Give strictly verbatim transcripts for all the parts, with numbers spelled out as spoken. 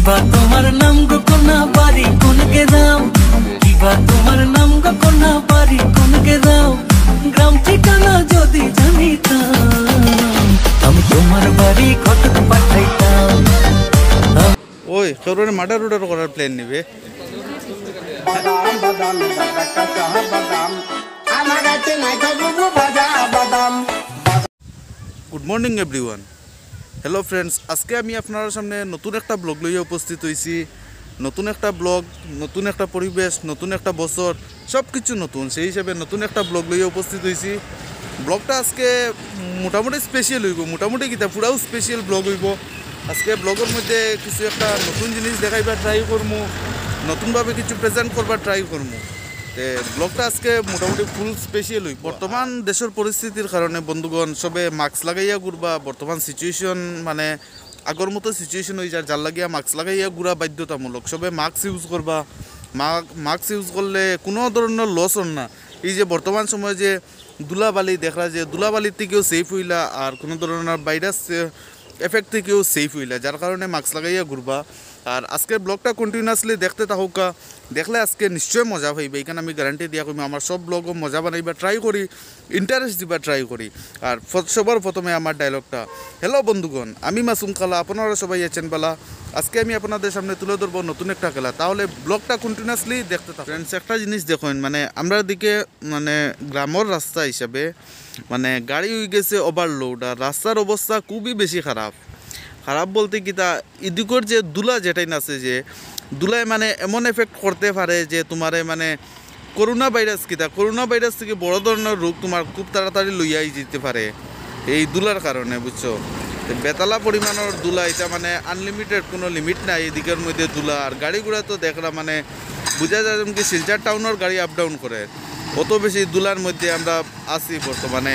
কিবা তোমার নাম গো কোনা বাড়ি কোনকে দাও কিবা তোমার নাম গো কোনা বাড়ি কোনকে দাও গ্রাম ঠিকানা যদি জানিতাম আমি তোমার বাড়ি কটক পাঠাইতাম ওই তোর মার্ডার রুডার করার প্ল্যান নিবে বাদাম বাদাম কাঁচা বাদাম আমার আছে নাই খাবো ভাজা বাদাম good morning everyone hello friends আজকে আমি আপনার সামনে নতুন একটা ব্লগ লইয়া উপস্থিত হইছি নতুন একটা ব্লগ নতুন একটা পরিবেশ নতুন একটা বছর সব কিছু নতুন সেই হিসাবে নতুন একটা ব্লগ লইয়া উপস্থিত হইছি ব্লগটা আজকে মোটামুটি স্পেশাল হইব মোটামুটি কিতা পুরাও স্পেশাল ব্লগ হইব আজকে ব্লগের মধ্যে কিছু একটা নতুন জিনিস দেখাইবার ট্রাই করবো নতুনভাবে কিছু প্রেজেন্ট করবার ট্রাই করবো তে ব্লগটা আজকে মোটামুটি ফুল স্পেশাল হই বর্তমান দেশের পরিস্থিতির কারণে বন্ধুগণ সবে মাস্ক লাগাইয়া ঘুরবা বর্তমান সিচুয়েশন মানে আগর মতো সিচুয়েশন হয়ে যায় যার লাগিয়া মাস্ক লাগাইয়া ঘুরা বাধ্যতামূলক সবে মাস্ক ইউজ করবা মাস্ক ইউজ করলে কোনো ধরনের লস হন না এই যে বর্তমান সময়ে যে ধুলাবালি দেখা যে ধুলাবালির থেকেও সেফ হইলা আর কোনো ধরনের ভাইরাস এফেক্ট থেকেও সেফ হইলা যার কারণে মাস্ক লাগাইয়া ঘুরবা আর আজকের ব্লগটা কন্টিনিউয়াসলি দেখতে থাকুকা দেখলে আজকে নিশ্চয় মজা পাইবে এইখানে আমি গ্যারান্টি দিয়া কমি আমার সব ব্লগও মজা বানাইবা ট্রাই করি ইন্টারেস্ট দিবা ট্রাই করি আর সবার প্রথমে আমার ডায়লগটা হ্যালো বন্ধুগণ আমি মাসুম খালা আপনারা সবাই আছেন বলা আজকে আমি আপনাদের সামনে তুলে ধরবো নতুন একটা খেলা তাহলে ব্লগটা কন্টিনিউয়াসলি দেখতে থাকুন ফ্রেন্ডস একটা জিনিস দেখুন মানে আমরা দিকে মানে গ্রামের রাস্তা হিসাবে মানে গাড়ি হয়ে গেছে ওভারলোড আর রাস্তার অবস্থা খুবই বেশি খারাপ খারাপ বলতে কি তা ইদিকর যে দুলা যেটাই আছে যে দুলায় মানে এমন এফেক্ট করতে পারে যে তোমারে মানে করোনা ভাইরাস কিতা করোনা ভাইরাস থেকে বড় ধরনের রোগ তোমার খুব তাড়াতাড়ি লইয়াই যেতে পারে এই দুলার কারণে বুঝছো বেতালা পরিমাণের দুলা এটা মানে আনলিমিটেড কোনো লিমিট নাই এদিকের মধ্যে দুলা আর গাড়ি ঘোড়া তো দেখলা মানে বোঝা যায় যেমন কি শিলচর টাউনের গাড়ি আপ ডাউন করে অত বেশি দুলার মধ্যে আমরা আছি বর্তমানে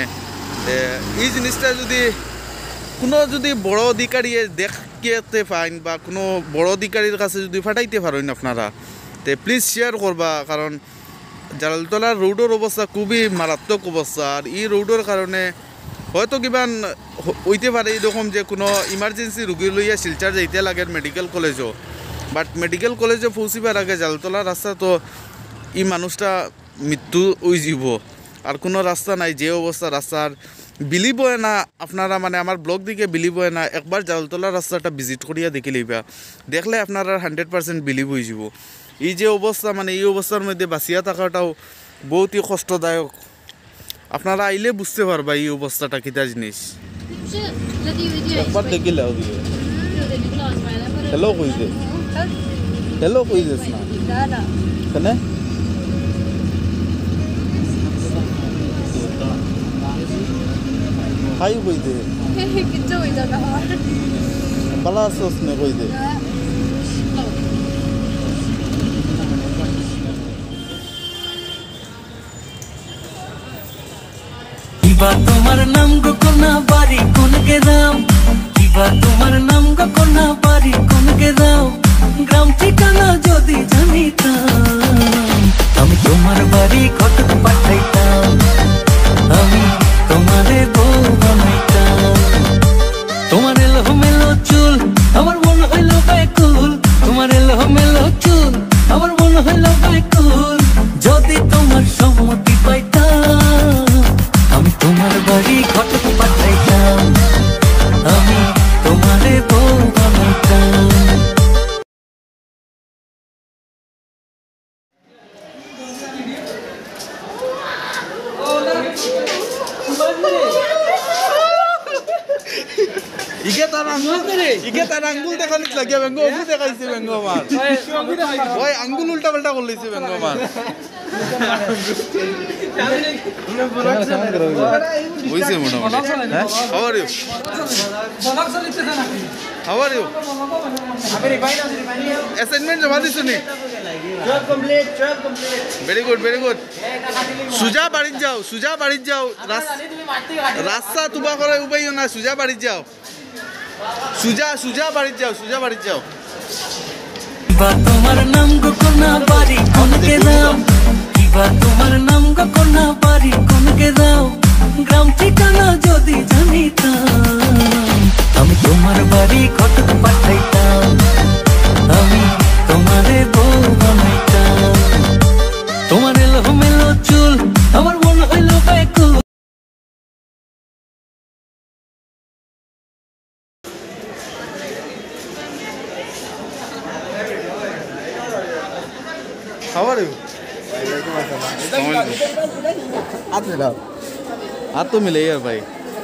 এই জিনিসটা যদি কোনো যদি বড় অধিকারী দেখতে পাইন বা কোনো বড় অধিকারীর কাছে যদি ফাটাইতে পারেন আপনারা তে প্লিজ শেয়ার করবা কারণ জালতলার রোডের অবস্থা খুবই মারাত্মক অবস্থা আর এই রোডের কারণে হয়তো কিমান হইতে পারে এরকম যে কোনো ইমার্জেন্সি রুগী লইয়া শিলচার যাইতে লাগে মেডিকেল কলেজও বাট মেডিকেল কলেজে পৌঁছিবার আগে জালতলা রাস্তা তো এই মানুষটা মৃত্যু হয়ে যাব আর কোনো রাস্তা নাই যে অবস্থা রাস্তার বিলিভ হয় না আপনারা মানে আমার ব্লগ দিকে বিলিভ হয় না একবার জালতলা রাস্তাটা ভিজিট করিয়া দেখে লইবা দেখলে আপনারা হান্ড্রেড পার্সেন্ট বিলিভ হয়ে যাব এই যে অবস্থা মানে এই অবস্থার মধ্যে বাঁচিয়া থাকাটাও বহুতই কষ্টদায়ক আপনারা আইলে বুঝতে পারবা এই অবস্থাটা কিতা জিনিস একবার দেখিলে হ্যালো কই দে হ্যালো কই দেস না কেন হাই কই দে কিচ্ছু হইতো না বালা আসছ না কই দে কিবা তোমার নাম গো কোনা বাড়ি কোনকে দাও কিবা তোমার নাম গো কোনা বাড়ি কোনকে দাও গ্রাম ঠিকানা যদি জানিতাম আমি তোমার বাড়ি কটক পাঠাইতাম আমি তোমারে বউ বানাইতাম তোমার এলো মেলো চুল আমার মন হইল ব্যাকুল তোমার এলো মেলো চুল আমার মন হইল ব্যাকুল যদি তোমার সম্মতি পাইতাম আমি তোমার বাড়ি কটক পাঠাইতাম আমি তোমারে বউ বানাইতাম ইকে তার আঙ্গুল ইকে তার আঙ্গুল দেখানিস লাগিয়া বেঙ্গো অঙ্গুল দেখাইছে বেঙ্গো আমার ওই আঙ্গুল উল্টা পাল্টা করলিছে বেঙ্গো আমার বুঝছে মোটামুটি how are you how are you assignment জমা দিছো নি twelve complete twelve complete very good very good সুজা বাড়ি যাও সুজা বাড়ি যাও রাস্তা তুবা করে উপাইও না সুজা বাড়ি যাও সুজা সুজা বাড়ি যাও সুজা বাড়ি যাও কিবা তোমার নাম গো কোনা বাড়ি কোনকে দাও কিবা তোমার নাম গো কোনা বাড়ি কোনকে দাও গ্রাম ঠিকানা যদি জানিতাম আমি তোমার বাড়ি কটক পাঠাইতাম How are you? हाथ तो मिले यार भाई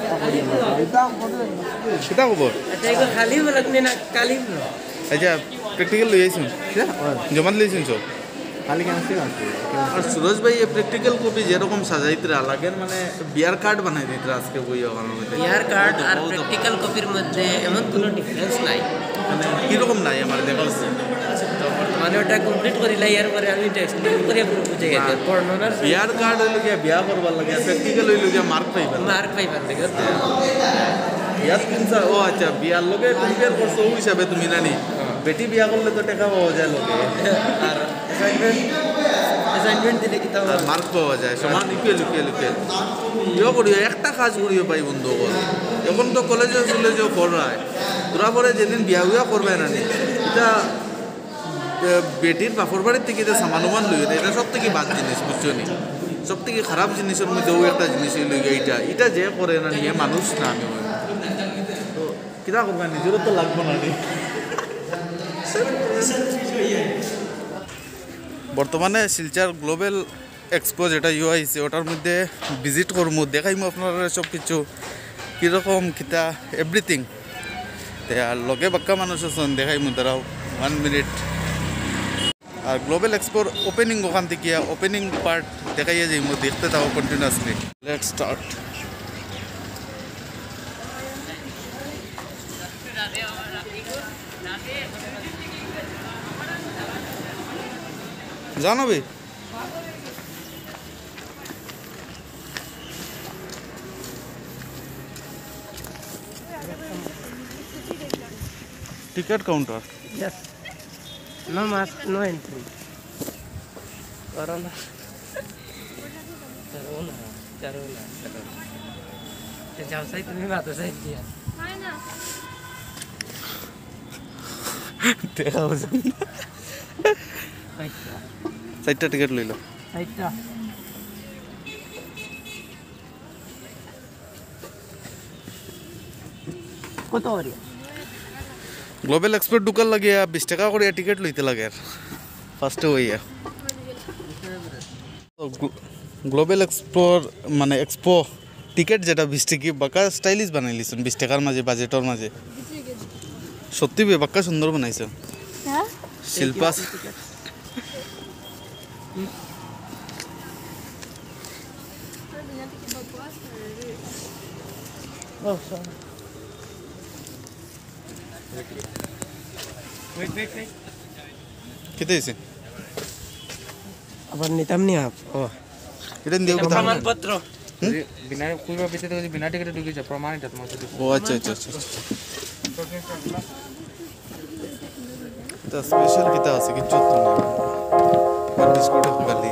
कितना खबर खाली लगने ना काली अच्छा प्रैक्टिकल ले आइसुन जमा ले आइसुन सो खाली কেন ছিল আর সুরজ ভাই এই প্র্যাকটিক্যাল কপি যেরকম সাজাইতরা লাগে মানে বিয়ার কার্ড বানাই দিতরা আজকে বই ওখানের মধ্যে বিয়ার কার্ড আর প্র্যাকটিক্যাল কপির মধ্যে এমন কোনো ডিফারেন্স নাই মানে কি রকম নাই আমার দেখাচ্ছে মানে ওটা কমপ্লিট করিলা এর পরে আমি এক্সপ্লেইন করে পুরো বুঝে গেছি পড়নার বিয়ার কার্ড হইলো গিয়া বিয়া করবার লাগে প্র্যাকটিক্যাল হইলো গিয়া মার্ক পাইবা মার্ক পাইবা দেখো বিয়ার কিনছা ও আচ্ছা বিয়ার লগে কম্পেয়ার করছো ওই হিসাবে তুমি জানি বেটি বিয়া করলে তো টাকা পাওয়া যায় লগে আর অ্যাসাইনমেন্ট অ্যাসাইনমেন্ট দিলে কি তাও আর মার্ক পাওয়া যায় সমান ইকুয়াল ইকুয়াল ইকুয়াল ইয়ে করিও একটা কাজ করিও ভাই বন্ধু এখন তো কলেজে চলে যাও পড়ায় তোরা পরে যেদিন বিয়া বিয়া করবে না নি এটা বেটির বাপর বাড়ির থেকে এটা সামানুমান লই এটা সব থেকে বাদ জিনিস বুঝছো নি সব থেকে খারাপ জিনিসের মধ্যেও একটা জিনিস লই এইটা এটা যে করে না নিয়ে মানুষ না আমি তো কিরা করবা নিজেরও তো লাগবো না নি বর্তমানে শিলচর গ্লোবাল এক্সপো যেটা ইউ আইছে ওটার মধ্যে ভিজিট করবো দেখাইমু আপনারা সব কিছু কীরকম কিতা এভরিথিং আর লগে বাক্কা মানুষ আছেন দেখাইমু দাঁড়াও ওয়ান মিনিট আর গ্লোবাল এক্সপোর ওপেনিং ওখান থেকে ওপেনিং পার্ট দেখাইয়া যাইমু দেখতে থাকো কন্টিনিউয়াসলি লেটস স্টার্ট জানো ভাই ticket counter Yes. No mask, no entry. Corona. Corona. Corona. ते जाऊ साई तुम्ही बात साई दिया. नाही ना. দেখা হচ্ছে চারটা টিকিট লইল সাইটটা কত হরি গ্লোবাল এক্সপোর্ট ঢুকার লাগে বিশ টাকা করে টিকিট লইতে লাগে আর ফার্স্টে হইয়া গ্লোবাল এক্সপোর মানে এক্সপো টিকিট যেটা বিশ টাকি বাঁকা স্টাইলিশ বানাই লিছেন বিশ টাকার মাঝে বাজেটর মাঝে সত্যি বাক্কা সুন্দর বানাইছেন Shilpa Oh, sorry. Wait, wait, wait. কিতে হইছে আবার নিতাম নি আপ ও এটা দিও কথা প্রমাণপত্র বিনা কইবা ভিতরে যদি বিনা টিকেটে ঢুকে যায় প্রমাণ এটা তোমার সাথে ও আচ্ছা আচ্ছা আচ্ছা এটা স্পেশাল কিতা আছে কিছু তো না বিস্কুট খালি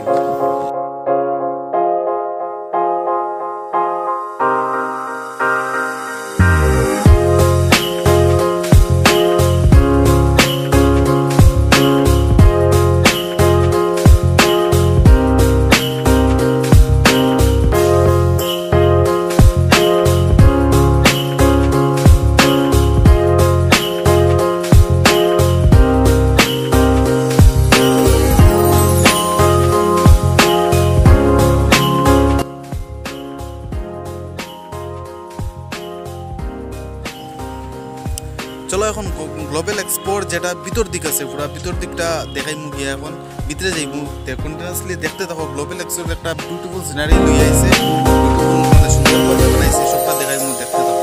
চলো এখন গ্লোবাল এক্সপোর যেটা ভিতর দিক আছে পুরো ভিতর দিকটা দেখাইমু গিয়া এখন ভিতরে যাইমু কন্টিনিউয়াসলি দেখতে থাকো গ্লোবাল এক্সপোর একটা বিউটিফুল সিনারি লই আইছে বিউটিফুল মানে সুন্দর করে বানাইছে সবটা দেখাইমু দেখতে থাকো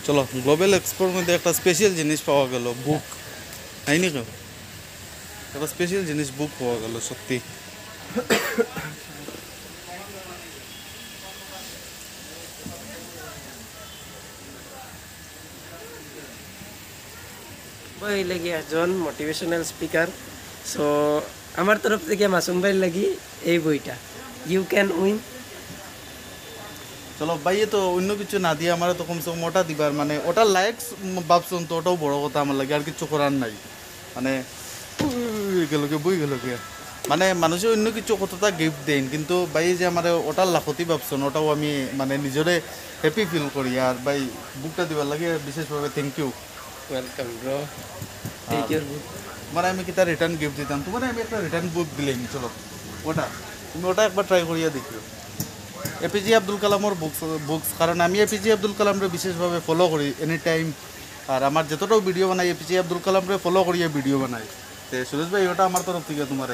চলো গ্লোবাল এক্সপোর মধ্যে একটা স্পেশাল জিনিস পাওয়া গেল বুক তাই নি কেউ একটা স্পেশাল জিনিস বুক পাওয়া গেল সত্যি বই লাগি একজন মোটিভেশনাল স্পিকার সো আমার তরফ থেকে মাসুম ভাই লাগি এই বইটা ইউ ক্যান উইন চলো ভাই তো অন্য কিছু না দিয়ে আমার তো কমসে কম ওটা দিবার মানে ওটা লাইক ভাবছেন তো ওটাও বড় কথা আমার লাগে আর কিছু করার নাই মানে গেল কে বই গেল কে মানে মানুষের অন্য কিছু কতটা গিফট দেন কিন্তু ভাই যে আমার ওটার লাখতি ভাবছেন ওটাও আমি মানে নিজরে হ্যাপি ফিল করি আর ভাই বুকটা দিবার লাগে বিশেষভাবে thank you welcome bro take your book মানে আমি কিতা রিটার্ন গিফট দিতাম তোমার আমি একটা রিটার্ন বুক দিলাম চলো ওটা তুমি ওটা একবার ট্রাই করিয়া দেখিও এপিজে আব্দুল কালামর বুকস বুকস কারণ আমি এপিজে আব্দুল কালামরে বিশেষভাবে ফলো করি এনি টাইম আর আমার যতটাও ভিডিও বানাই এপিজে আব্দুল কালামরে ফলো করিয়া ভিডিও বানাই তো সুরেশ ভাই ওটা আমার তরফ থেকে তোমার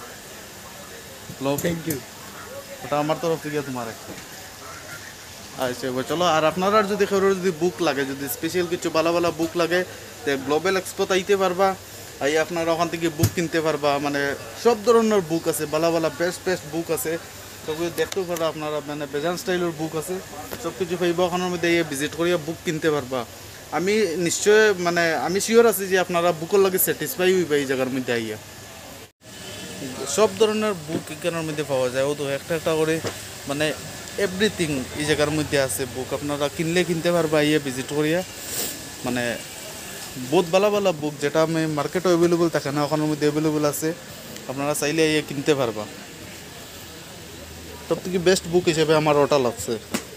থ্যাংক ইউ ওটা আমার তরফ থেকে তোমার আচ্ছা চলো আর আপনারা যদি কেউ যদি বুক লাগে যদি স্পেশাল কিছু ভালো ভালো বুক লাগে তো গ্লোবাল এক্সপো আইতে পারবা আই আপনারা ওখান থেকে বুক কিনতে পারবা মানে সব ধরনের বুক আছে ভালো ভালো বেস্ট বেস্ট বুক আছে সবকিছু দেখতেও পারবা আপনারা মানে বেজান স্টাইলের বুক আছে সব কিছু পাইবা ওখানের মধ্যে ভিজিট করিয়া বুক কিনতে পারবা আমি নিশ্চয় মানে আমি শিওর আছি যে আপনারা বুকের লাগে স্যাটিসফাই হইবা এই জায়গার মধ্যে আইয়া সব ধরনের বুক এখানের মধ্যে পাওয়া যায় ও তো একটা একটা করে মানে এভরিথিং এই জায়গার মধ্যে আছে বুক আপনারা কিনলে কিনতে পারবা আইয়া ভিজিট করিয়া মানে বহুত ভালো ভালো বুক যেটা আমি মার্কেটও অ্যাভেলেবল থাকে না ওখানের মধ্যে অ্যাভেলেবল আছে আপনারা চাইলে আইয়া কিনতে পারবা সব থেকে বেস্ট বুক হিসেবে আমার ওটা লাগছে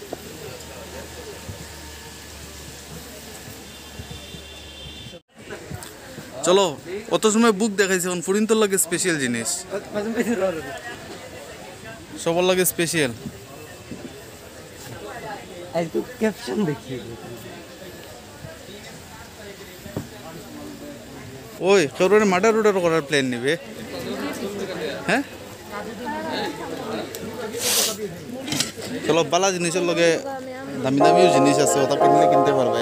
চলো অত সময় বুক দেখাইছে এখন ফুরিন্তর লাগে স্পেশাল জিনিস সবার লাগে স্পেশাল একটু ক্যাপশন দেখি ওই কেউ মার্ডার রুডার করার প্ল্যান নিবে হ্যাঁ চলো বালা জিনিসের লগে দামি দামিও জিনিস আছে ওটা কিনলে কিনতে পারবে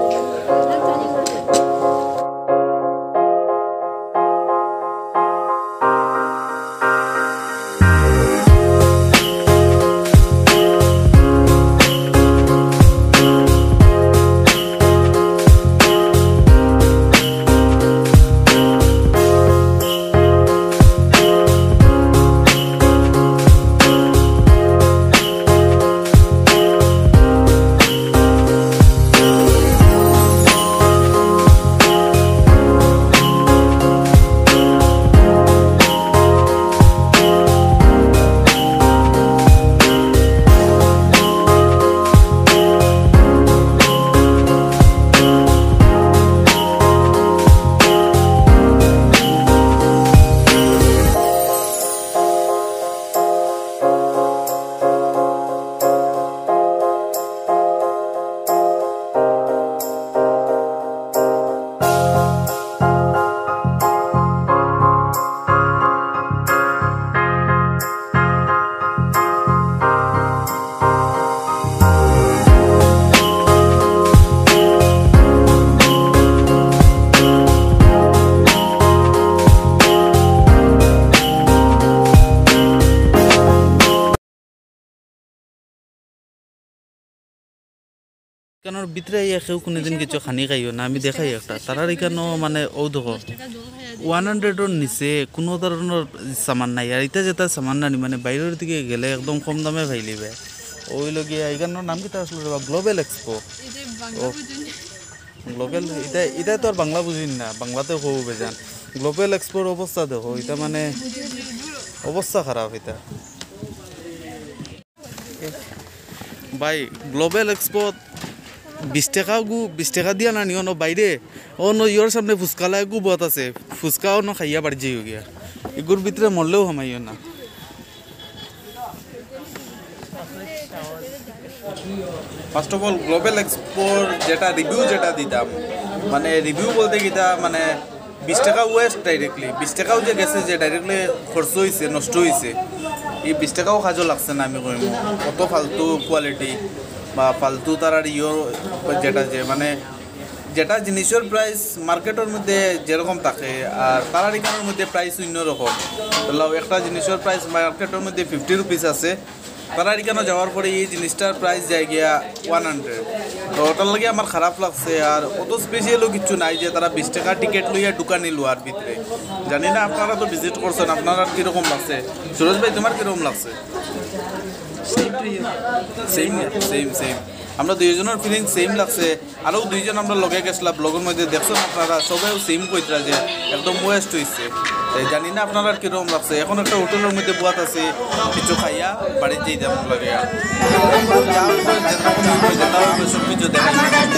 এখানোর ভিতরে ইয়া কেউ কোনোদিন কিছু খানি খাইও না আমি দেখাই একটা তারার এখানেও মানে ও দেখো ওয়ান হান্ড্রেডের নিচে কোনো ধরনের সামান নাই আর এটা যেটা সামান নানি মানে বাইরের দিকে গেলে একদম কম দামে পাইলিবে ওই লগে এখানোর নাম কিতা আসলে গ্লোবাল এক্সপো গ্লোবাল এটা এটা তো আর বাংলা বুঝিন না বাংলাতে হবো বেজান গ্লোবাল এক্সপোর অবস্থা দেখো এটা মানে অবস্থা খারাপ এটা ভাই গ্লোবাল এক্সপো বিশ টাকা গু বিশ টাকা দিয়া না নিও বাইরে ও ন ইয়োর সামনে ফুচকালা গু বহুত আছে ফুচকাও ন খাইয়া বাড়ি যাই গিয়া এগুর ভিতরে মরলেও হামাইও না ফার্স্ট অফ অল গ্লোবাল এক্সপোর যেটা রিভিউ যেটা দিতাম মানে রিভিউ বলতে গিতা মানে বিশ টাকা ওয়েস্ট ডাইরেক্টলি বিশ টাকাও যে গেছে যে ডাইরেক্টলি খরচ হয়েছে নষ্ট হয়েছে এই বিশ টাকাও কাজও লাগছে না আমি কইম কত ফালতু কোয়ালিটি বা ফালতু তারার ইয়ে যেটা যে মানে যেটা জিনিসের প্রাইস মার্কেটের মধ্যে যেরকম থাকে আর তারার এখানের মধ্যে প্রাইস অন্যরকম। ধরলাম একটা জিনিসের প্রাইস মার্কেটের মধ্যে ফিফটি রুপিস আছে, তারার এখানে যাওয়ার পরে এই জিনিসটার প্রাইস যায় গিয়া ওয়ান হান্ড্রেড। তো ওটার লাগে আমার খারাপ লাগছে। আর অত স্পেশালও কিছু নাই যে তারা বিশ টাকা টিকিট লইয়া ঢুকানি লোয়ার ভিতরে। জানি না আপনারা তো ভিজিট করছেন, আপনারা কীরকম লাগছে? সুরজ ভাই তোমার কীরকম লাগছে? সেম সেম সেম আমরা দুইজনের ফিলিং সেম লাগছে। আরও দুইজন আমরা লগে গেছিলাম ব্লগের মধ্যে দেখছেন আপনারা, সবাই সেম কইতরা যে একদম ওয়েস্ট হয়েছে। জানি না আপনারা কীরকম লাগছে। এখন একটা হোটেলের মধ্যে বুয়াত আছে, কিছু খাইয়া বাড়িতে যেই যাবো লাগে সব কিছু দেখা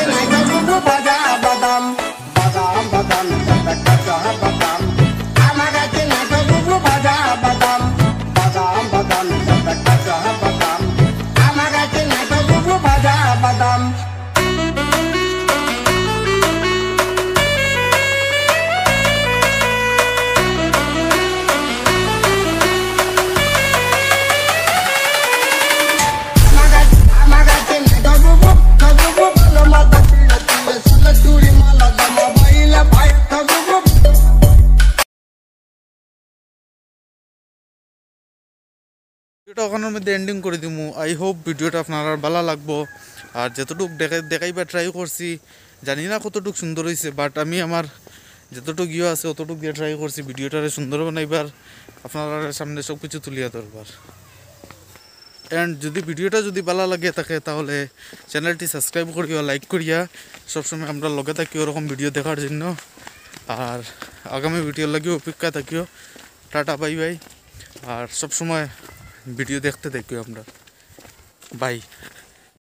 ভিডিওটা ওখানের মধ্যে এন্ডিং করে দিমু। আই হোপ ভিডিওটা আপনার ভালো লাগবো। আর যতটুকু দেখাই দেখাইবার ট্রাই করছি, জানি না কতটুকু সুন্দর হয়েছে, বাট আমি আমার যতটুকু ইয়ে আছে অতটুকু দিয়ে ট্রাই করছি ভিডিওটারে সুন্দর বানাইবার, আপনার সামনে সব কিছু তুলিয়া ধরবার। অ্যান্ড যদি ভিডিওটা যদি ভালো লাগে থাকে তাহলে চ্যানেলটি সাবস্ক্রাইব করিয়া, লাইক করিয়া সবসময় আমরা লগে থাকি ওরকম ভিডিও দেখার জন্য। আর আগামী ভিডিওর লাগে অপেক্ষা থাকিও। Tata, bye bye. আর সবসময় ভিডিও দেখতে থাকিও আমরা। বাই।